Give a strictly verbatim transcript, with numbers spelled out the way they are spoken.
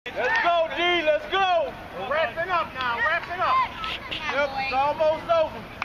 Let's go, G. Let's go. We're wrapping up now. Wrapping up. Yep, it's almost over.